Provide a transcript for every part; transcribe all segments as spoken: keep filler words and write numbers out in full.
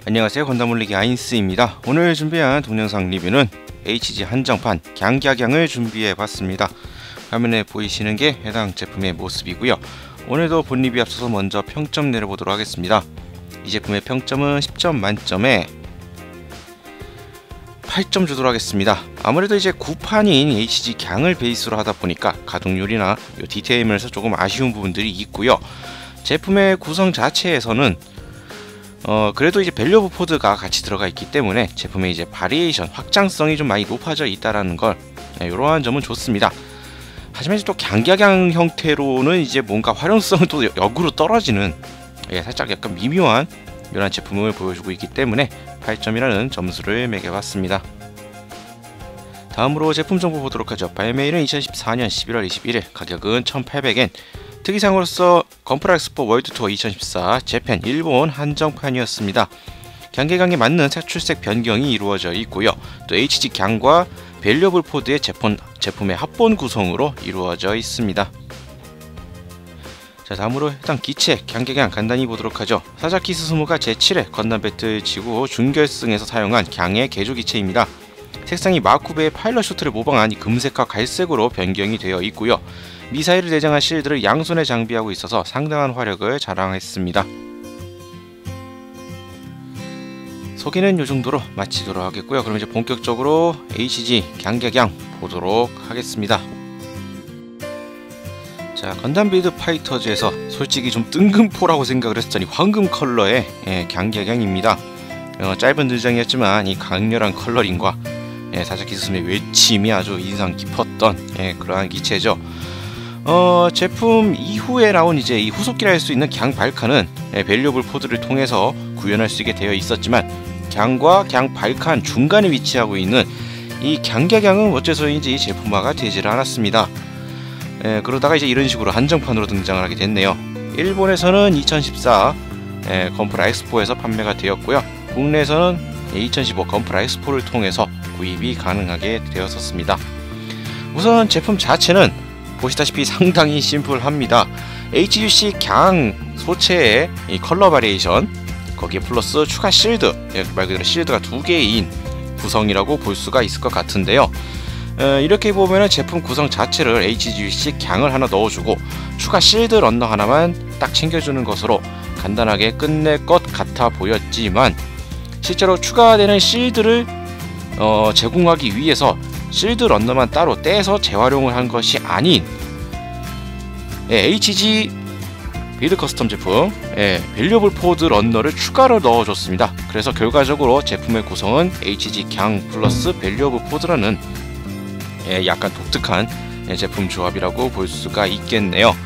안녕하세요, 건담올리기 아인스입니다. 오늘 준비한 동영상 리뷰는 에이치지 한정판 갱갸갱을 준비해봤습니다. 화면에 보이시는 게 해당 제품의 모습이고요. 오늘도 본 리뷰 앞서서 먼저 평점 내려보도록 하겠습니다. 이 제품의 평점은 십 점 만점에 팔 점 주도록 하겠습니다. 아무래도 이제 구판인 에이치지 갱을 베이스로 하다 보니까 가동률이나 디테일 면에서 조금 아쉬운 부분들이 있고요. 제품의 구성 자체에서는 어 그래도 이제 밸류 오브 포드가 같이 들어가 있기 때문에 제품의 이제 바리에이션 확장성이 좀 많이 높아져 있다라는 걸, 네, 이러한 점은 좋습니다. 하지만 이제 또 갱갸갱 형태로는 이제 뭔가 활용성은 또 역으로 떨어지는, 예, 살짝 약간 미묘한 이런 제품을 보여주고 있기 때문에 팔 점이라는 점수를 매겨봤습니다. 다음으로 제품 정보 보도록 하죠. 발매일은 이천십사년 십일월 이십일일, 가격은 천팔백 엔, 특이사항으로서 건프라 엑스포 월드투어 이천십사 재팬 일본 한정판이었습니다. 갱갸갱에 맞는 색 출색 변경이 이루어져 있고요. 또 에이치지 갱과 밸류 오브 포드의 제품, 제품의 합본 구성으로 이루어져 있습니다. 자, 다음으로 해당 기체 갱갸갱 간단히 보도록 하죠. 사자키 스스무가 제칠 회 건담 배틀 지구 준결승에서 사용한 갱의 개조 기체입니다. 색상이 마쿠베의 파일럿 슈트를 모방한 이 금색과 갈색으로 변경이 되어 있고요. 미사일을 내장한 실드를 양손에 장비하고 있어서 상당한 화력을 자랑했습니다. 소개는 이 정도로 마치도록 하겠고요. 그럼 이제 본격적으로 에이치지 갱갸갱 보도록 하겠습니다. 자, 건담 빌드 파이터즈에서 솔직히 좀 뜬금포라고 생각을 했더니 황금 컬러의, 예, 갱갸갱입니다. 어, 짧은 등장이었지만 이 강렬한 컬러링과, 예, 사자키 스스무의 외침이 아주 인상 깊었던, 예, 그러한 기체죠. 어, 제품 이후에 나온 이제 이 후속기라 할 수 있는 갱 발칸은, 예, 밸류 오브 포드를 통해서 구현할 수 있게 되어 있었지만 갱과 갱 발칸 중간에 위치하고 있는 이 갱갸갱은 어째서인지 제품화가 되질 않았습니다. 예, 그러다가 이제 이런 식으로 한정판으로 등장을 하게 됐네요. 일본에서는 이천십사 예, 건프라 엑스포에서 판매가 되었고요. 국내에서는 이천십오 건프라 엑스포를 통해서 구입이 가능하게 되었었습니다. 우선 제품 자체는 보시다시피 상당히 심플합니다. 에이치지씨 갱 소체의 이 컬러 바리에이션, 거기에 플러스 추가 실드, 예, 말 그대로 실드가 두 개인 구성이라고 볼 수가 있을 것 같은데요. 어, 이렇게 보면은 제품 구성 자체를 에이치지씨 갱을 하나 넣어주고 추가 실드 런너 하나만 딱 챙겨주는 것으로 간단하게 끝낼 것 같아 보였지만, 실제로 추가되는 실드를 어, 제공하기 위해서 실드 런너만 따로 떼서 재활용을 한 것이 아닌, 예, 에이치지 빌드 커스텀 제품, 예, 밸류 오브 포드 런너를 추가로 넣어줬습니다. 그래서 결과적으로 제품의 구성은 에이치지 갱 플러스 밸류 오브 포드라는, 예, 약간 독특한, 예, 제품 조합이라고 볼 수가 있겠네요.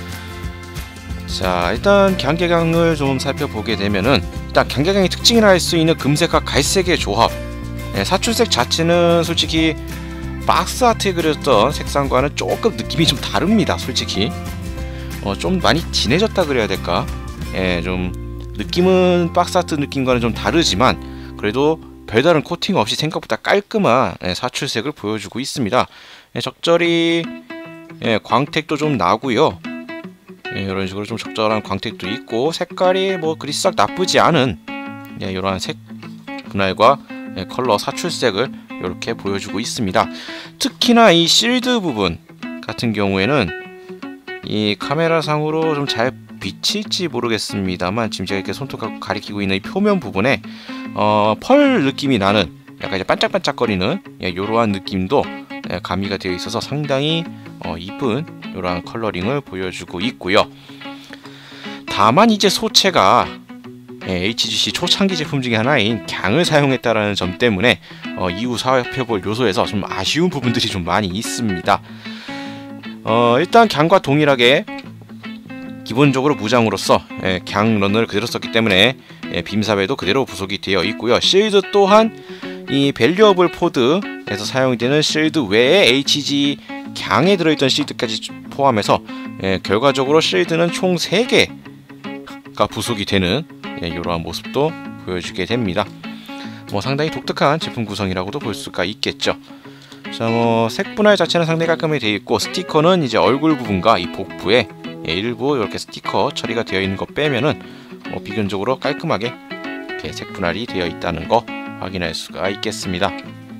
자, 일단 갱갸갱을 좀 살펴보게 되면은 일단 갱갸갱의 특징이라 할 수 있는 금색과 갈색의 조합, 예, 사출색 자체는 솔직히 박스 아트에 그렸던 색상과는 조금 느낌이 좀 다릅니다. 솔직히 어, 좀 많이 진해졌다 그래야 될까? 예, 좀 느낌은 박스 아트 느낌과는 좀 다르지만 그래도 별다른 코팅 없이 생각보다 깔끔한, 예, 사출색을 보여주고 있습니다. 예, 적절히, 예, 광택도 좀 나고요. 예, 이런 식으로 좀 적절한 광택도 있고 색깔이 뭐 그리 썩 나쁘지 않은, 예, 이러한 색 분할과, 예, 컬러 사출색을 이렇게 보여주고 있습니다. 특히나 이 실드 부분 같은 경우에는 이 카메라 상으로 좀 잘 비칠지 모르겠습니다만 지금 제가 이렇게 손톱 가리키고 있는 이 표면 부분에 어, 펄 느낌이 나는 약간 이제 반짝반짝거리는, 예, 이러한 느낌도, 예, 가미가 되어 있어서 상당히 어, 이쁜 이러한 컬러링을 보여주고 있고요. 다만 이제 소체가, 예, 에이치지씨 초창기 제품 중에 하나인 갱을 사용했다라는 점 때문에 어, 이후 살펴볼 요소에서 좀 아쉬운 부분들이 좀 많이 있습니다. 어, 일단 갱과 동일하게 기본적으로 무장으로서, 예, 갱 런너를 그대로 썼기 때문에, 예, 빔사벨도 그대로 부속이 되어 있고요. 실드 또한 이 밸류 오브 포드에서 사용되는 실드 외에 에이치지 갱에 들어있던 실드까지 포함해서, 예, 결과적으로 실드는 총 세 개가 부속이 되는, 예, 이러한 모습도 보여주게 됩니다. 뭐 상당히 독특한 제품 구성이라고도 볼 수가 있겠죠. 자, 뭐 색분할 자체는 상당히 깔끔하게 되어 있고 스티커는 이제 얼굴 부분과 이 복부에, 예, 일부 이렇게 스티커 처리가 되어 있는 거 빼면은 뭐 비견적으로 깔끔하게 이렇게 색 분할이 되어 있다는 거 확인할 수가 있겠습니다.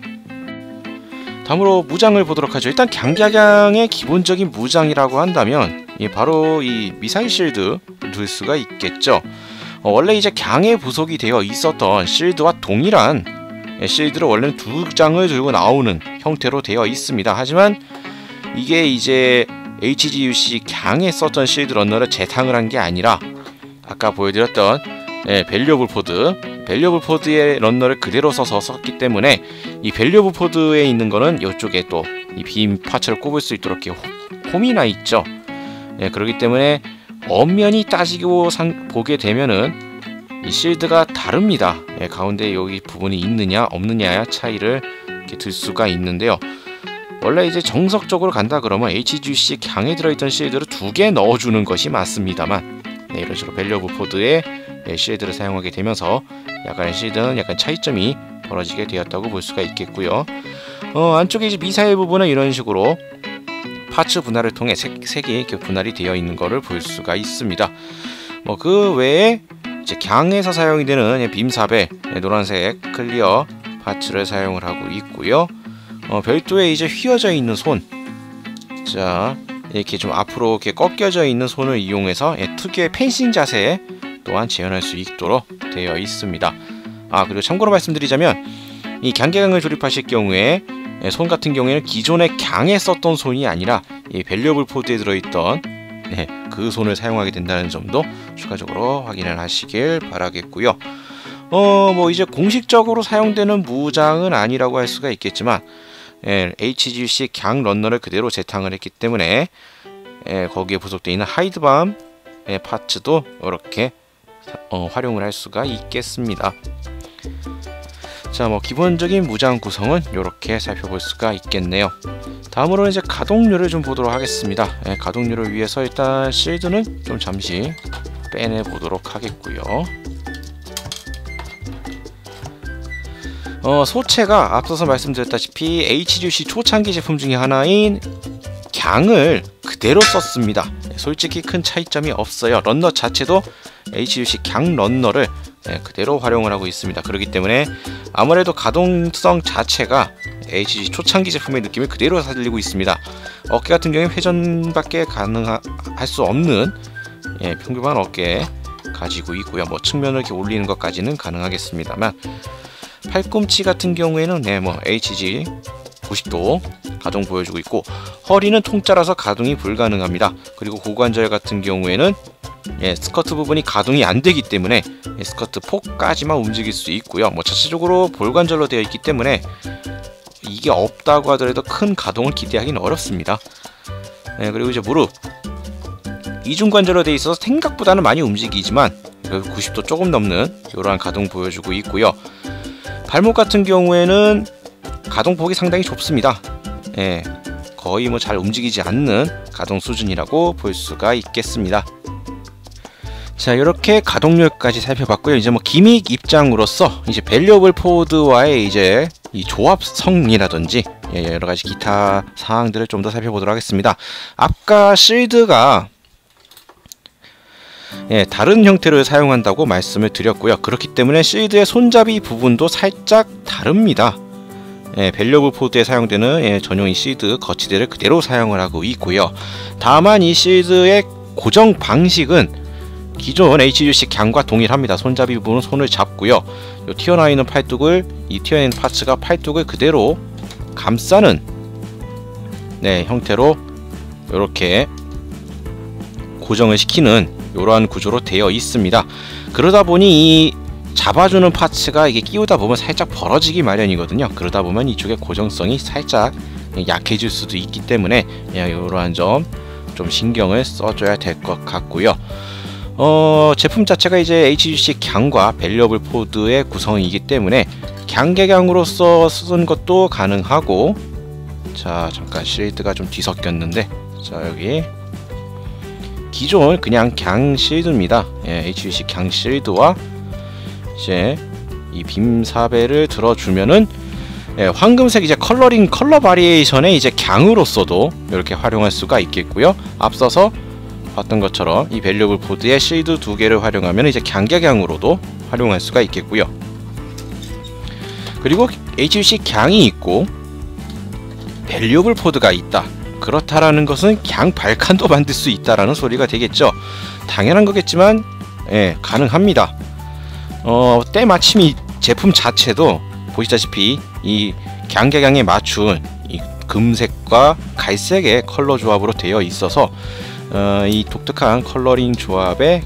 다음으로 무장을 보도록 하죠. 일단 강약양의 기본적인 무장이라고 한다면 예, 바로 이 미사일 실드 둘 수가 있겠죠. 어, 원래 이제 강에 부속이 되어 있었던 실드와 동일한 예, 실드를 원래는 두 장을 들고 나오는 형태로 되어 있습니다. 하지만 이게 이제 에이치지유씨 강에 썼던 실드 런너를 재탕을 한 게 아니라 아까 보여드렸던 예, 밸류어블 포드 밸류어블 포드의 런너를 그대로 써서 썼기 때문에 이 밸류어블 포드에 있는 거는 이쪽에 또 이 빔 파츠를 꼽을 수 있도록 이렇게 홈이 나 있죠. 예, 그렇기 때문에 엄연히 따지고 상, 보게 되면은 이 실드가 다릅니다. 예, 가운데 여기 부분이 있느냐 없느냐의 차이를 이렇게 들 수가 있는데요. 원래 이제 정석적으로 간다 그러면 에이치지유씨 강에 들어있던 실드를 두 개 넣어주는 것이 맞습니다만 네, 이런 식으로 밸류어블 포드에 네, 실드를 사용하게 되면서 약간의 실드는 약간 차이점이 벌어지게 되었다고 볼 수가 있겠고요. 어, 안쪽에 이제 미사일 부분은 이런 식으로 파츠 분할을 통해 색, 색이 이렇게 분할이 되어 있는 것을 볼 수가 있습니다. 뭐 그 외에 이제 강에서 사용이 되는 빔사벨 네, 노란색 클리어 파츠를 사용을 하고 있고요. 어, 별도의 이제 휘어져 있는 손, 자 이렇게 좀 앞으로 이렇게 꺾여져 있는 손을 이용해서 예, 특유의 펜싱 자세 또한 재현할 수 있도록 되어 있습니다. 아 그리고 참고로 말씀드리자면 이 강계강을 조립하실 경우에 예, 손 같은 경우에는 기존의 강에 썼던 손이 아니라 이 밸류어블 포드에 들어있던 네, 그 손을 사용하게 된다는 점도 추가적으로 확인을 하시길 바라겠고요. 어 뭐 이제 공식적으로 사용되는 무장은 아니라고 할 수가 있겠지만 예, 에이치지유씨 강 런너를 그대로 재탕을 했기 때문에 예, 거기에 부속되어 있는 하이드밤 예, 파츠도 이렇게 어, 활용을 할 수가 있겠습니다. 자, 뭐 기본적인 무장 구성은 이렇게 살펴볼 수가 있겠네요. 다음으로 이제 가동률을 좀 보도록 하겠습니다. 예, 가동률을 위해서 일단 실드는 좀 잠시 빼내 보도록 하겠고요. 어, 소체가 앞서서 말씀드렸다시피 에이치지유씨 초창기 제품 중에 하나인 강을 그대로 썼습니다. 솔직히 큰 차이점이 없어요. 런너 자체도 에이치지유씨 강 런너를 그대로 활용을 하고 있습니다. 그렇기 때문에 아무래도 가동성 자체가 에이치지유씨 초창기 제품의 느낌을 그대로 살리고 있습니다. 어깨 같은 경우에 회전밖에 가능할 수 없는 예, 평균만 어깨 가지고 있고요. 뭐 측면을 이렇게 올리는 것까지는 가능하겠습니다만 팔꿈치 같은 경우에는 네, 뭐 에이치지 구십 도 가동 보여주고 있고 허리는 통짜라서 가동이 불가능합니다. 그리고 고관절 같은 경우에는 예, 스커트 부분이 가동이 안 되기 때문에 예, 스커트 폭까지만 움직일 수 있고요. 뭐 자체적으로 볼관절로 되어 있기 때문에 이게 없다고 하더라도 큰 가동을 기대하기는 어렵습니다. 예, 그리고 이제 무릎 이중관절로 되어 있어서 생각보다는 많이 움직이지만 구십 도 조금 넘는 이러한 가동 보여주고 있고요. 발목 같은 경우에는 가동폭이 상당히 좁습니다. 예, 거의 뭐 잘 움직이지 않는 가동 수준이라고 볼 수가 있겠습니다. 자, 이렇게 가동률까지 살펴봤고요. 이제 뭐 기믹 입장으로서 이제 밸류어블 포드와의 이제 이 조합성이라든지 예, 여러 가지 기타 사항들을 좀 더 살펴보도록 하겠습니다. 아까 실드가 예, 다른 형태를 사용한다고 말씀을 드렸고요. 그렇기 때문에 실드의 손잡이 부분도 살짝 다릅니다. 예, 밸류어블 포드에 사용되는 예, 전용인 실드 거치대를 그대로 사용을 하고 있고요. 다만 이 실드의 고정 방식은 기존 에이치지유씨 강과 동일합니다. 손잡이 부분은 손을 잡고요. 요 튀어나와 있는 팔뚝을 이 튀어나와 있는 파츠가 팔뚝을 그대로 감싸는 네, 형태로 이렇게 고정을 시키는 이러한 구조로 되어 있습니다. 그러다 보니 이 잡아주는 파츠가 이게 끼우다 보면 살짝 벌어지기 마련이거든요. 그러다 보면 이쪽의 고정성이 살짝 약해질 수도 있기 때문에 이러한 점 좀 신경을 써줘야 될 것 같고요. 어, 제품 자체가 이제 에이치지유씨 강과 밸류어블 포드의 구성이기 때문에 강계강으로서 쓴 것도 가능하고, 자 잠깐 실드가 좀 뒤섞였는데, 자 여기 기존 그냥 강 실드입니다. 예, 에이치지유씨 강 실드와 이제 이 빔사벨을 들어주면은 예, 황금색 이제 컬러링 컬러 바리에이션의 이제 강으로서도 이렇게 활용할 수가 있겠고요. 앞서서 봤던 것처럼 이 밸류어블 포드의 실드 두 개를 활용하면 이제 강계강으로도 활용할 수가 있겠고요. 그리고 에이치유씨 강이 있고 밸류얼 포드가 있다. 그렇다라는 것은 강 발칸도 만들 수 있다라는 소리가 되겠죠. 당연한 거겠지만 예, 가능합니다. 어, 때마침 이 제품 자체도 보시다시피 이 강격양에 맞춘 이 금색과 갈색의 컬러 조합으로 되어 있어서 어, 이 독특한 컬러링 조합의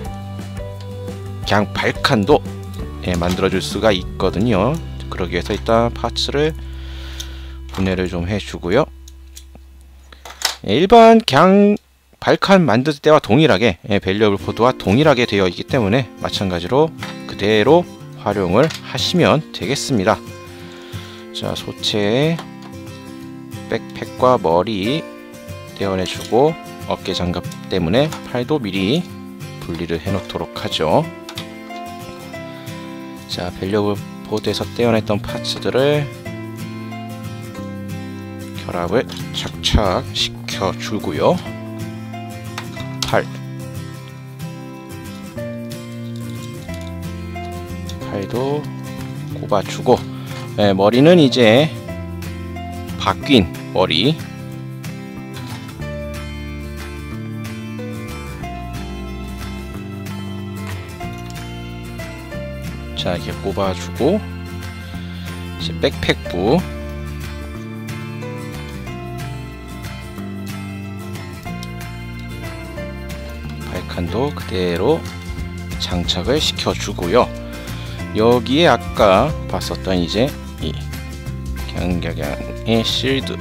강 발칸도 예, 만들어줄 수가 있거든요. 그러기 위해서 일단 파츠를 분해를 좀 해주고요. 예, 일반 강 발칸 만들 때와 동일하게 예, 밸류얼 포드와 동일하게 되어 있기 때문에 마찬가지로 그대로 활용을 하시면 되겠습니다. 자, 소체에 백팩과 머리 떼어내주고 어깨 장갑 때문에 팔도 미리 분리를 해놓도록 하죠. 자, 밸류얼 포드에서 떼어냈던 파츠들을 결합을 착착 시켜주고요. 팔 팔도 꼽아주고 네, 머리는 이제 바뀐 머리 자, 이렇게 꼽아주고 이제 백팩부 발칸도 그대로 장착을 시켜주고요. 여기에 아까 봤었던 이제 이 강격양의 실드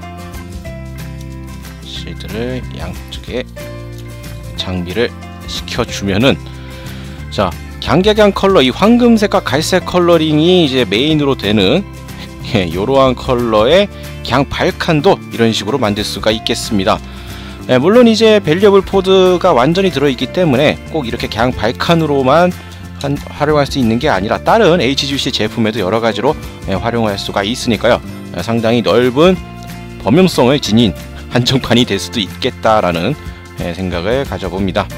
실드를 양쪽에 장비를 시켜주면은 자, 강격양 컬러 이 황금색과 갈색 컬러링이 이제 메인으로 되는 예, 요러한 컬러의 강 발칸도 이런 식으로 만들 수가 있겠습니다. 예, 물론 이제 밸류얼 포드가 완전히 들어있기 때문에 꼭 이렇게 강 발칸으로만 한, 활용할 수 있는 게 아니라 다른 에이치유씨 제품에도 여러가지로 예, 활용할 수가 있으니까요. 예, 상당히 넓은 범용성을 지닌 한정판이 될 수도 있겠다라는 예, 생각을 가져봅니다.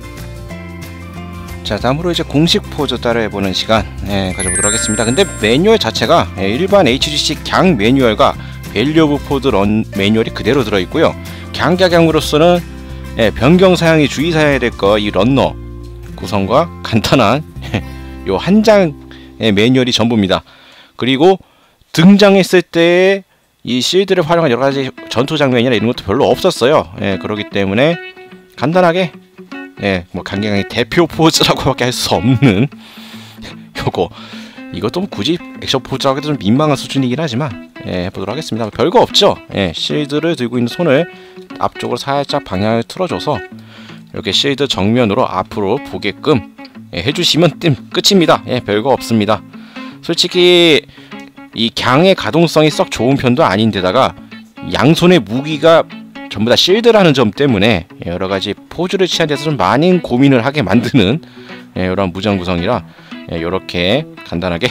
자, 다음으로 이제 공식 포즈 따라해보는 시간 예, 가져보도록 하겠습니다. 근데 매뉴얼 자체가 예, 일반 에이치유씨 강 매뉴얼과 밸류얼 포드 런 매뉴얼이 그대로 들어있고요. 강격양으로서는 예, 변경 사양이 주의사항해야 될 거 이 런너 구성과 간단한 요 한 장의 매뉴얼이 전부입니다. 그리고 등장했을 때 이 실드를 활용한 여러가지 전투 장면이나 이런 것도 별로 없었어요. 예, 그렇기 때문에 간단하게 예, 뭐 강경양의 대표 포즈라고밖에 할 수 없는 요거 이것도 뭐 굳이 액션 포즈라고 해도 좀 민망한 수준이긴 하지만 예, 해보도록 하겠습니다. 별거 없죠. 예, 실드를 들고 있는 손을 앞쪽으로 살짝 방향을 틀어줘서 이렇게 실드 정면으로 앞으로 보게끔 예, 해주시면 끝입니다. 예, 별거 없습니다. 솔직히 이 강의 가동성이 썩 좋은 편도 아닌데다가 양손의 무기가 전부 다 실드라는 점 때문에 여러가지 포즈를 취한 데서 좀 많은 고민을 하게 만드는 예, 이런 무장 구성이라 예, 이렇게 간단하게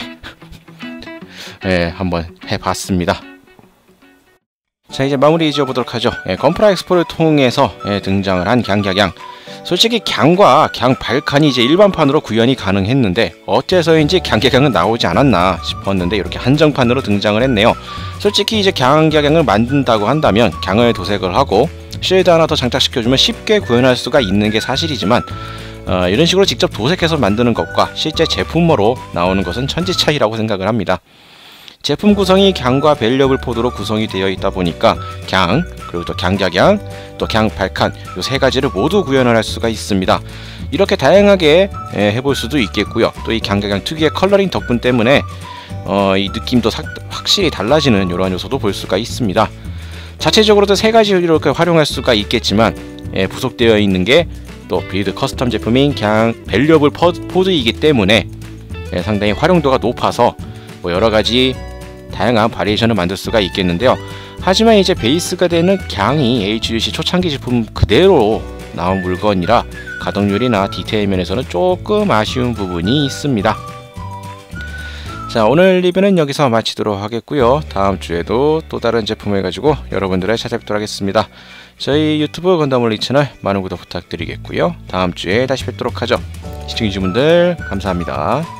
예, 한번 해봤습니다. 자, 이제 마무리 지어보도록 하죠. 예, 건프라 엑스포를 통해서 예, 등장을 한 강격양. 솔직히 강과 강 발칸이 이제 일반판으로 구현이 가능했는데 어째서인지 강격양은 나오지 않았나 싶었는데 이렇게 한정판으로 등장을 했네요. 솔직히 이제 강격양을 만든다고 한다면 강을 도색을 하고 실드 하나 더 장착시켜주면 쉽게 구현할 수가 있는 게 사실이지만 어, 이런 식으로 직접 도색해서 만드는 것과 실제 제품으로 나오는 것은 천지 차이라고 생각을 합니다. 제품 구성이 강과 밸류얼 포드로 구성이 되어 있다 보니까 강, 그리고 또 강격양, 또 강 발칸 이 세 가지를 모두 구현을 할 수가 있습니다. 이렇게 다양하게 예, 해볼 수도 있겠고요. 또 이 강격양 특유의 컬러링 덕분 때문에 어, 이 느낌도 사, 확실히 달라지는 이러한 요소도 볼 수가 있습니다. 자체적으로도 세 가지 이렇게 활용할 수가 있겠지만 예, 부속되어 있는 게 또 빌드 커스텀 제품인 강 밸류얼 포드이기 때문에 예, 상당히 활용도가 높아서 뭐 여러가지 다양한 바리에이션을 만들 수가 있겠는데요. 하지만 이제 베이스가 되는 강이 에이치유씨 초창기 제품 그대로 나온 물건이라 가동률이나 디테일 면에서는 조금 아쉬운 부분이 있습니다. 자, 오늘 리뷰는 여기서 마치도록 하겠고요. 다음 주에도 또 다른 제품을 가지고 여러분들을 찾아뵙도록 하겠습니다. 저희 유튜브 건담올리 채널 많은 구독 부탁드리겠고요. 다음 주에 다시 뵙도록 하죠. 시청해주신 분들 감사합니다.